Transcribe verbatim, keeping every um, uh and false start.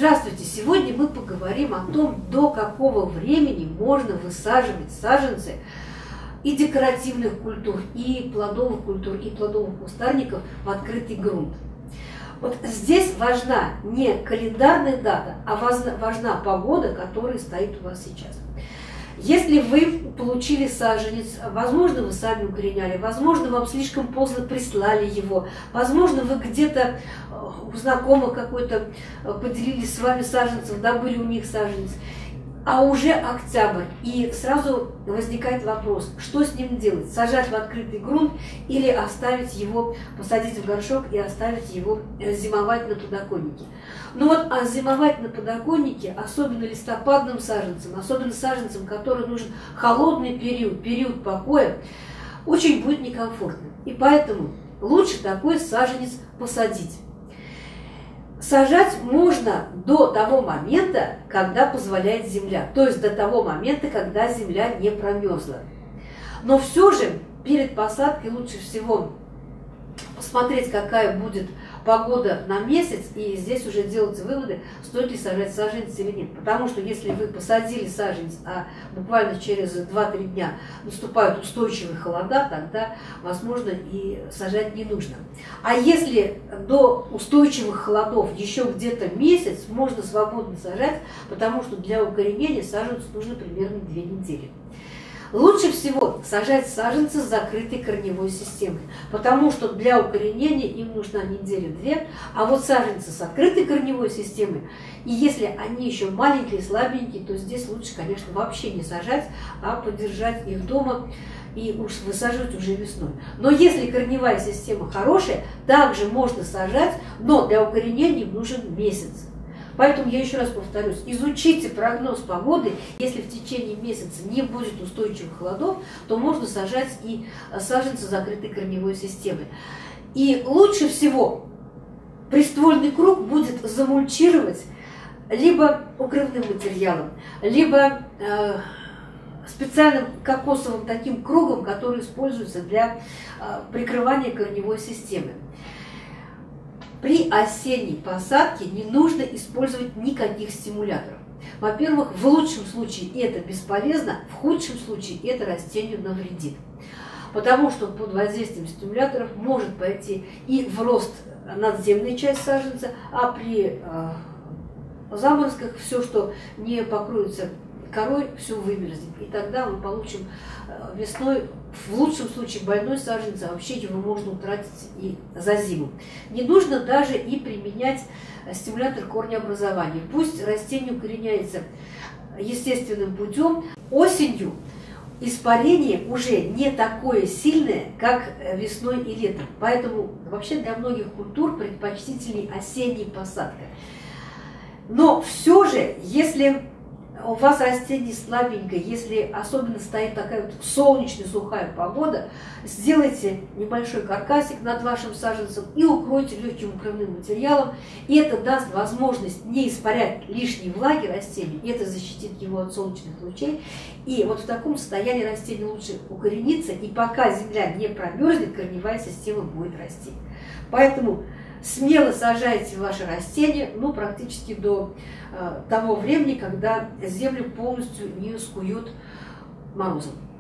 Здравствуйте! Сегодня мы поговорим о том, до какого времени можно высаживать саженцы и декоративных культур, и плодовых культур, и плодовых кустарников в открытый грунт. Вот здесь важна не календарная дата, а важна погода, которая стоит у вас сейчас. Если вы получили саженец, возможно, вы сами укореняли, возможно, вам слишком поздно прислали его, возможно, вы где-то у знакомых какой-то поделились с вами саженцем, добыли у них саженец, а уже октябрь, и сразу возникает вопрос, что с ним делать? Сажать в открытый грунт или оставить его, посадить в горшок и оставить его зимовать на подоконнике? Ну вот, а зимовать на подоконнике, особенно листопадным саженцем, особенно саженцем, который нужен холодный период, период покоя, очень будет некомфортно. И поэтому лучше такой саженец посадить. Сажать можно до того момента, когда позволяет земля, то есть до того момента, когда земля не промерзла. Но все же перед посадкой лучше всего посмотреть, какая будет погода на месяц, и здесь уже делать выводы, стоит ли сажать саженец или нет. Потому что если вы посадили саженец, а буквально через два-три дня наступают устойчивые холода, тогда, возможно, и сажать не нужно. А если до устойчивых холодов еще где-то месяц, можно свободно сажать, потому что для укоренения саженцу нужно примерно две недели. Лучше всего сажать саженцы с закрытой корневой системой, потому что для укоренения им нужна неделя-две, а вот саженцы с открытой корневой системой, и если они еще маленькие, слабенькие, то здесь лучше, конечно, вообще не сажать, а подержать их дома и уж высаживать уже весной. Но если корневая система хорошая, также можно сажать, но для укоренения им нужен месяц. Поэтому я еще раз повторюсь, изучите прогноз погоды. Если в течение месяца не будет устойчивых холодов, то можно сажать и саженцы закрытой корневой системой. И лучше всего приствольный круг будет замульчировать либо укрывным материалом, либо э, специальным кокосовым таким кругом, который используется для э, прикрывания корневой системы. При осенней посадке не нужно использовать никаких стимуляторов. Во-первых, в лучшем случае это бесполезно, в худшем случае это растению навредит. Потому что под воздействием стимуляторов может пойти и в рост надземная часть саженца, а при э, заморозках все, что не покроется корой, все вымерзнет. И тогда мы получим э, весной, в лучшем случае, больной саженец, а вообще его можно утратить и за зиму. Не нужно даже и применять стимулятор корнеобразования. Пусть растение укореняется естественным путем. Осенью испарение уже не такое сильное, как весной и летом. Поэтому вообще для многих культур предпочтительней осенняя посадка. Но все же, если у вас растение слабенькое, если особенно стоит такая вот солнечная сухая погода, сделайте небольшой каркасик над вашим саженцем и укройте легким укрывным материалом. И это даст возможность не испарять лишней влаги растению, и это защитит его от солнечных лучей. И вот в таком состоянии растению лучше укорениться, и пока земля не промерзнет, корневая система будет расти. Поэтому смело сажайте ваше растение, ну, практически до э, того времени, когда землю полностью не скует морозом.